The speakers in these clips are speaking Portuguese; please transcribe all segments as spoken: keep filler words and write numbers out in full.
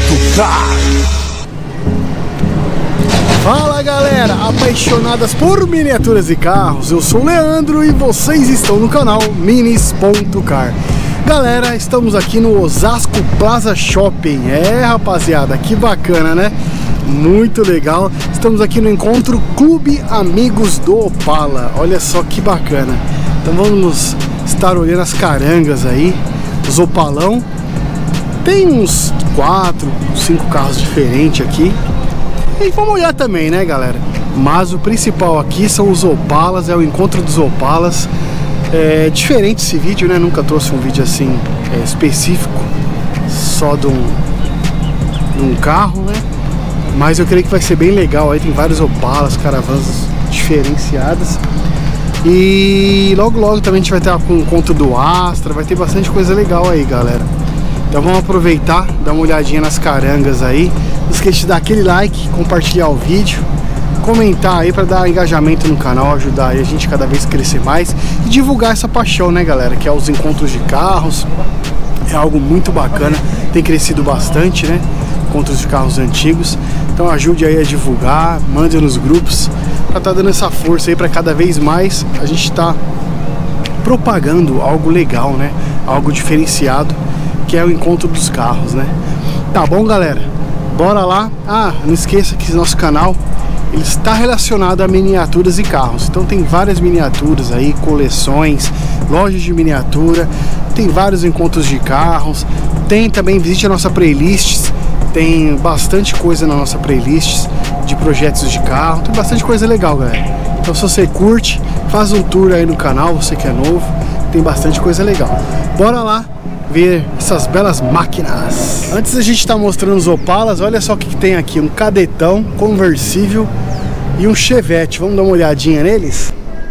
Car. Fala galera, apaixonadas por miniaturas e carros, eu sou o Leandro e vocês estão no canal Minis ponto car. Galera, estamos aqui no Osasco Plaza Shopping. É rapaziada, que bacana, né? Muito legal. Estamos aqui no encontro Clube Amigos do Opala. Olha só que bacana. Então vamos estar olhando as carangas aí, os Opalão. Tem uns quatro, cinco carros diferentes aqui. E vamos olhar também, né galera? Mas o principal aqui são os Opalas, é o encontro dos Opalas. É diferente esse vídeo, né? Nunca trouxe um vídeo assim é, específico, só de um, de um carro, né? Mas eu creio que vai ser bem legal. Aí tem vários Opalas, caravanas diferenciadas. E logo logo também a gente vai ter um encontro do Astra. Vai ter bastante coisa legal aí, galera. Então vamos aproveitar, dar uma olhadinha nas carangas aí. Não esqueça de dar aquele like, compartilhar o vídeo, comentar aí para dar engajamento no canal, ajudar aí a gente cada vez crescer mais e divulgar essa paixão, né galera, que é os encontros de carros. É algo muito bacana, tem crescido bastante, né? Encontros de carros antigos. Então ajude aí a divulgar, mande nos grupos para estar dando essa força aí para cada vez mais a gente tá propagando algo legal, né? Algo diferenciado, que é o encontro dos carros, né? Tá bom, galera? Bora lá. Ah, não esqueça que nosso canal ele está relacionado a miniaturas e carros. Então tem várias miniaturas aí, coleções, lojas de miniatura, tem vários encontros de carros. Tem também, visite a nossa playlist. Tem bastante coisa na nossa playlist de projetos de carro. Tem bastante coisa legal, galera. Então se você curte, faz um tour aí no canal, você que é novo. Tem bastante coisa legal. Bora lá ver essas belas máquinas. Antes da gente estar tá mostrando os Opalas, olha só o que, que tem aqui. Um cadetão conversível e um Chevette. Vamos dar uma olhadinha neles?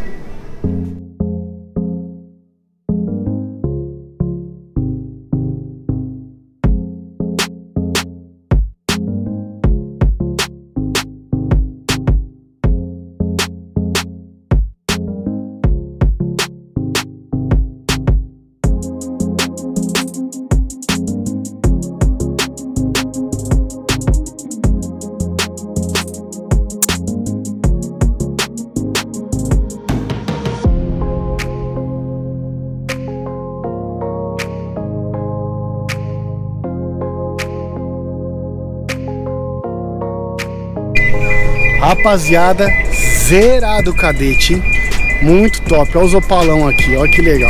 Rapaziada, zerado o cadete, hein? Muito top. Olha os Opalão aqui, olha que legal.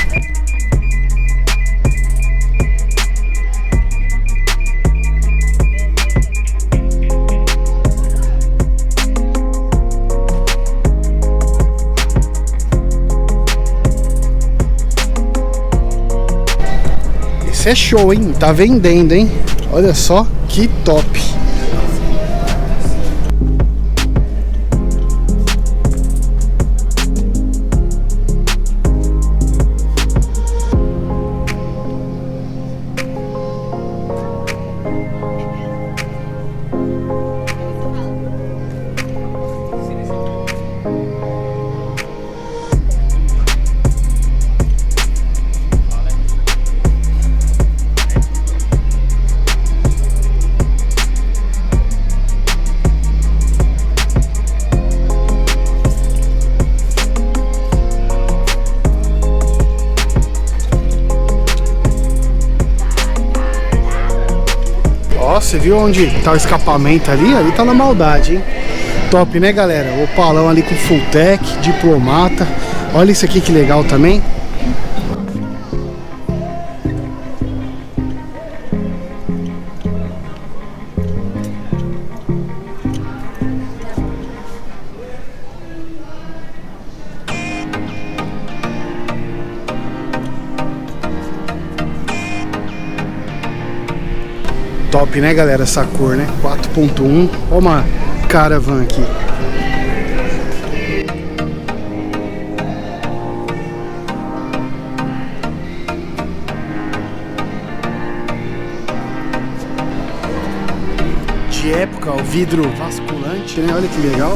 Esse é show, hein? Tá vendendo, hein? Olha só que top. Você viu onde tá o escapamento ali? Ali tá na maldade, hein? Top, né, galera? O Opalão ali com full tech, diplomata. Olha isso aqui que legal também. Top, né, galera? Essa cor, né? quatro ponto um. Olha uma Caravan aqui. De época, o vidro vasculante, né? Olha que legal.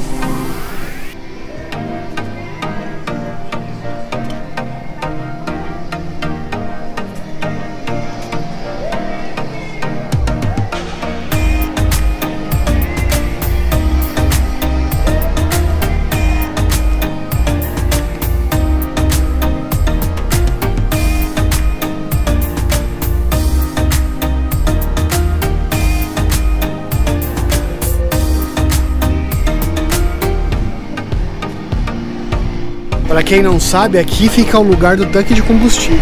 Para quem não sabe, aqui fica o lugar do tanque de combustível.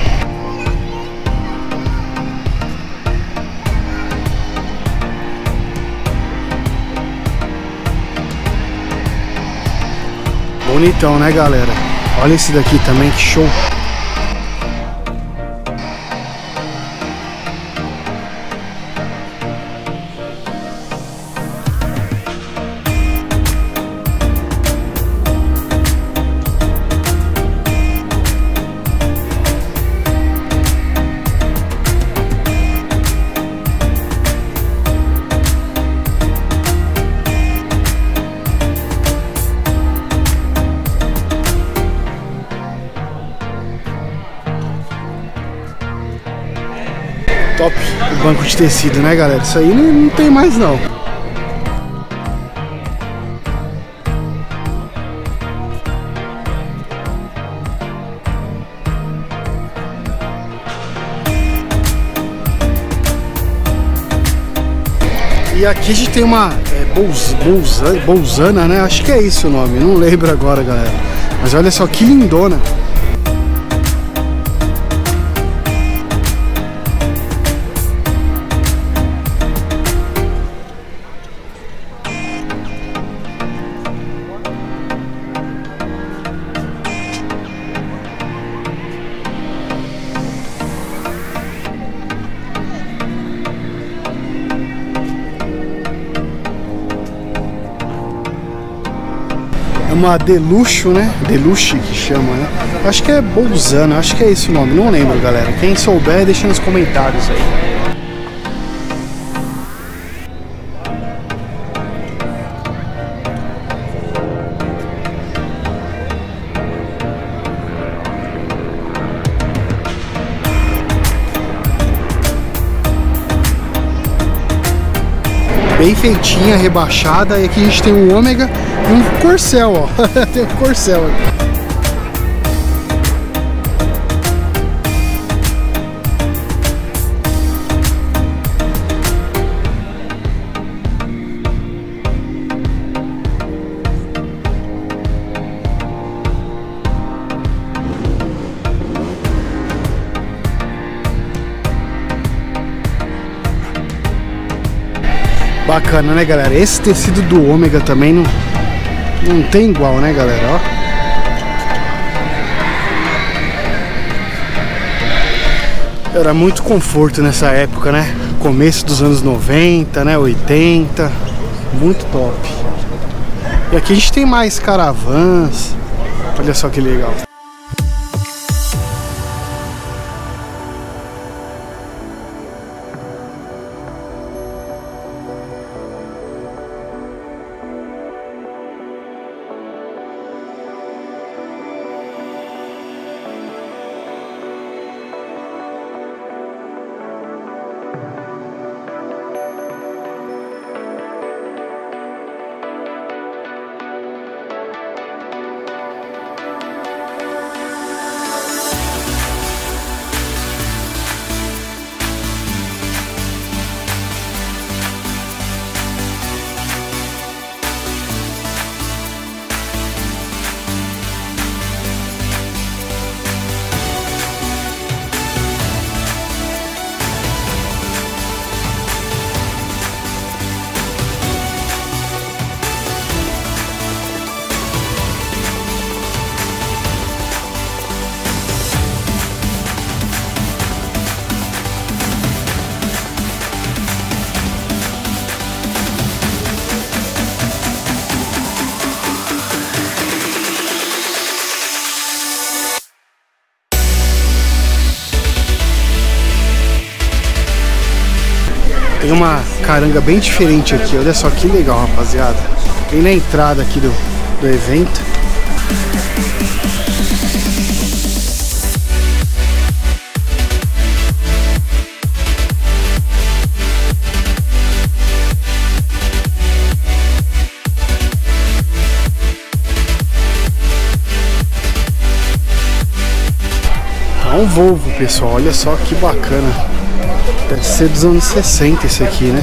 Bonitão, né, galera? Olha esse daqui também, que show! Top o banco de tecido, né, galera? Isso aí não, não tem mais não. E aqui a gente tem uma é, Bolz, Bolzana, Bolzana, né? Acho que é isso o nome, não lembro agora, galera. Mas olha só que lindona. É uma Deluxo, né? Deluxe que chama, né? Acho que é Bolzana, acho que é esse o nome, não lembro, galera. Quem souber, deixa nos comentários aí. Bem feitinha, rebaixada. E aqui a gente tem um Ômega e um Corcel, ó. Tem um Corcel aqui. Bacana, né, galera? Esse tecido do Ômega também não, não tem igual, né, galera? Ó. Era muito conforto nessa época, né? Começo dos anos noventa, né? oitenta. Muito top. E aqui a gente tem mais caravans. Olha só que legal. Tem uma caranga bem diferente aqui, olha só que legal, rapaziada. Bem na entrada aqui do, do evento. É um Volvo, pessoal, olha só que bacana. Deve ser dos anos sessenta esse aqui, né?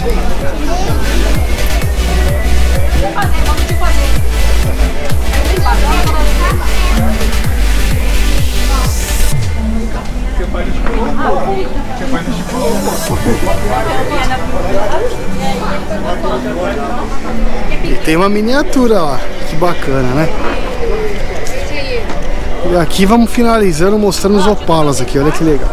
tem uma miniatura lá, que bacana, né? E aqui vamos finalizando mostrando os Opalas aqui, olha que legal.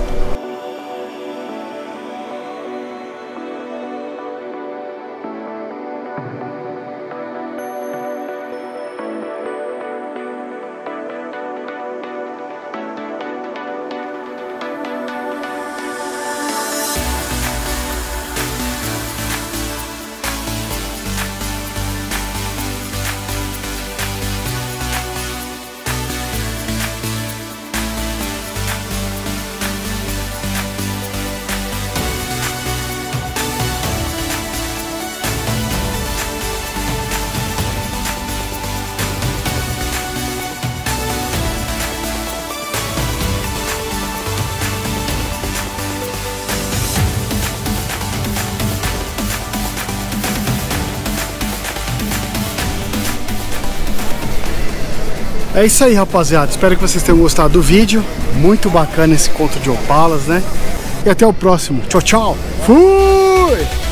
É isso aí, rapaziada. Espero que vocês tenham gostado do vídeo. Muito bacana esse encontro de Opalas, né? E até o próximo. Tchau, tchau. Fui!